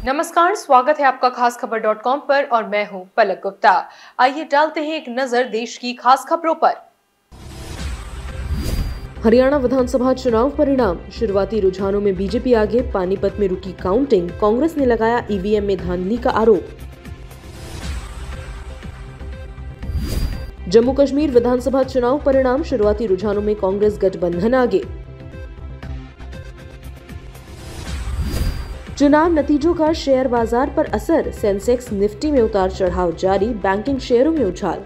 नमस्कार, स्वागत है आपका खास खबर.com पर और मैं हूं पलक गुप्ता। आइए डालते हैं एक नजर देश की खास खबरों पर। हरियाणा विधानसभा चुनाव परिणाम, शुरुआती रुझानों में बीजेपी आगे, पानीपत में रुकी काउंटिंग, कांग्रेस ने लगाया ईवीएम में धांधली का आरोप। जम्मू कश्मीर विधानसभा चुनाव परिणाम, शुरुआती रुझानों में कांग्रेस गठबंधन आगे। चुनाव नतीजों का शेयर बाजार पर असर, सेंसेक्स निफ्टी में उतार चढ़ाव जारी, बैंकिंग शेयरों में उछाल।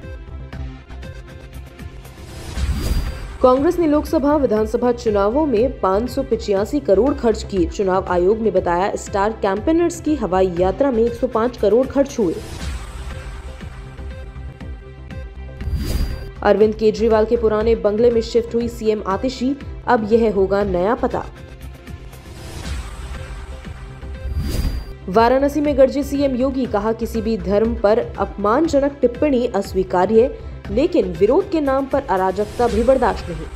कांग्रेस ने लोकसभा विधानसभा चुनावों में 585 करोड़ खर्च किए, चुनाव आयोग ने बताया स्टार कैंपेनर्स की हवाई यात्रा में 105 करोड़ खर्च हुए। अरविंद केजरीवाल के पुराने बंगले में शिफ्ट हुई सीएम आतिशी, अब यह होगा नया पता। वाराणसी में गरजे सीएम योगी, कहा किसी भी धर्म पर अपमानजनक टिप्पणी अस्वीकार्य, लेकिन विरोध के नाम पर अराजकता भी बर्दाश्त नहीं।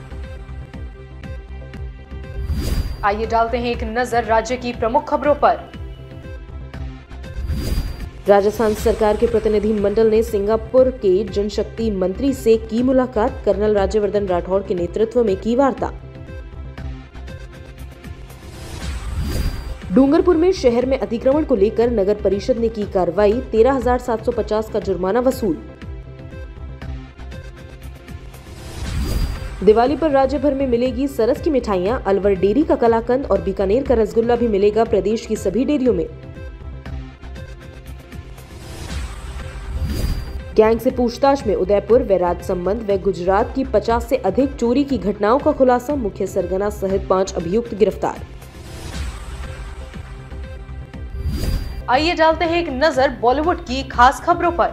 आइए डालते हैं एक नजर राज्य की प्रमुख खबरों पर। राजस्थान सरकार के प्रतिनिधि मंडल ने सिंगापुर के जनशक्ति मंत्री से की मुलाकात, कर्नल राज्यवर्धन राठौड़ के नेतृत्व में की वार्ता। डूंगरपुर में शहर में अतिक्रमण को लेकर नगर परिषद ने की कार्रवाई, 13,750 का जुर्माना वसूल। दिवाली पर राज्य भर में मिलेगी सरस की मिठाइयां, अलवर डेयरी का कलाकंद और बीकानेर का रसगुल्ला भी मिलेगा प्रदेश की सभी डेयरियों में। गैंग से पूछताछ में उदयपुर व राजसमंद व गुजरात की 50 से अधिक चोरी की घटनाओं का खुलासा, मुख्य सरगना सहित 5 अभियुक्त गिरफ्तार। आइए डालते हैं एक नजर बॉलीवुड की खास खबरों पर।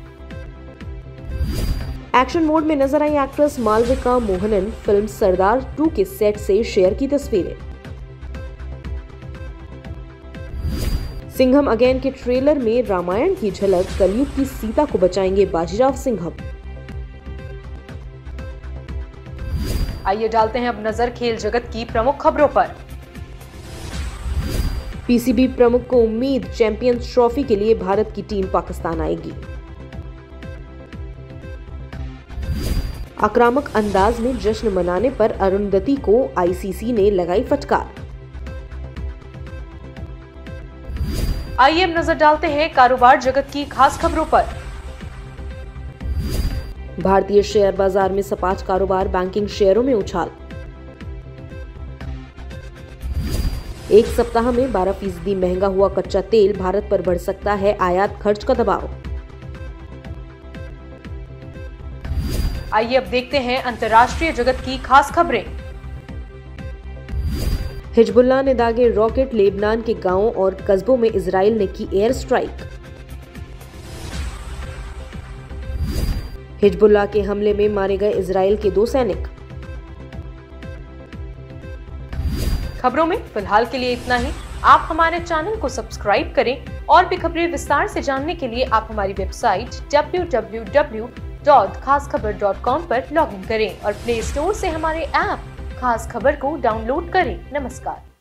एक्शन मोड में नजर आई एक्ट्रेस मालविका मोहनन, फिल्म सरदार 2 के सेट से शेयर की तस्वीरें। सिंघम अगेन के ट्रेलर में रामायण की झलक, कलयुग की सीता को बचाएंगे बाजीराव सिंघम। आइए डालते हैं अब नजर खेल जगत की प्रमुख खबरों पर। पीसीबी प्रमुख को उम्मीद, चैंपियंस ट्रॉफी के लिए भारत की टीम पाकिस्तान आएगी। आक्रामक अंदाज में जश्न मनाने पर अरुंधति को आईसीसी ने लगाई फटकार। आइए अब नजर डालते हैं कारोबार जगत की खास खबरों पर। भारतीय शेयर बाजार में सपाट कारोबार, बैंकिंग शेयरों में उछाल। एक सप्ताह में 12% महंगा हुआ कच्चा तेल, भारत पर बढ़ सकता है आयात खर्च का दबाव। आइए अब देखते हैं अंतर्राष्ट्रीय जगत की खास खबरें। हिजबुल्लाह ने दागे रॉकेट, लेबनान के गांवों और कस्बों में इजराइल ने की एयर स्ट्राइक। हिजबुल्लाह के हमले में मारे गए इजराइल के 2 सैनिक। खबरों में फिलहाल के लिए इतना ही। आप हमारे चैनल को सब्सक्राइब करें और भी खबरें विस्तार से जानने के लिए आप हमारी वेबसाइट www.खासखबर.com पर लॉगिन करें और प्ले स्टोर से हमारे ऐप खास खबर को डाउनलोड करें। नमस्कार।